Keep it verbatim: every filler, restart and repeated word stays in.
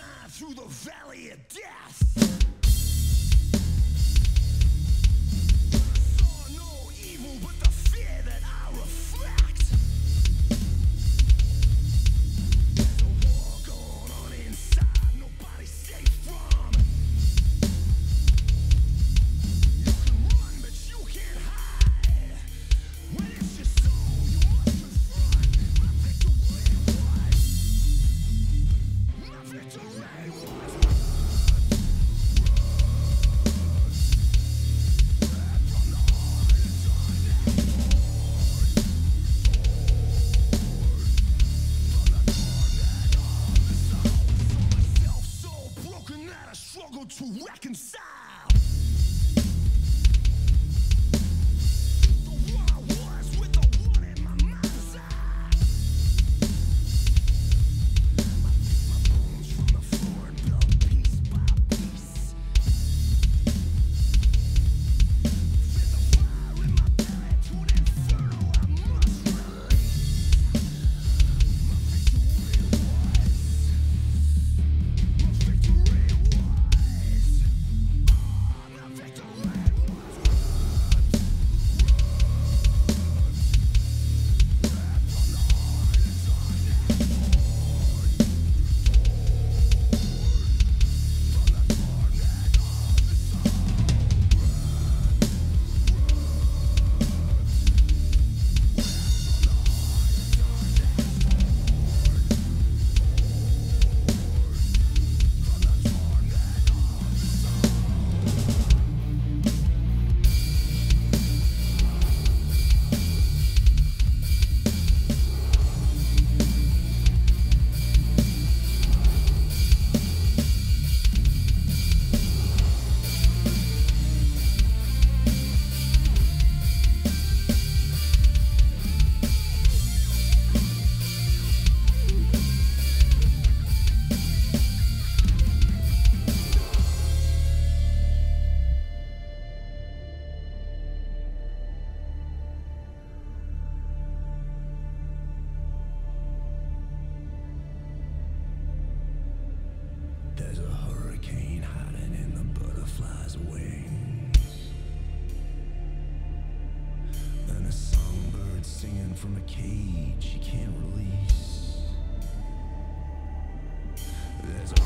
on through the valley of death. Saw no evil but the fear that I reflect. There's a war going on inside, nobody's safe from. You can run, but you can't hide. When it's your soul, you must confront. My victory was. My victory was. Struggle to reconcile. The one I was with the one in my mind's eye. I pick my bones from the floor and build piece by piece. Feel the fire in my belly to an inferno I must release. My victory was. My victory was. There's a hurricane hiding in the butterfly's wings, and a songbird singing from a cage she can't release. There's a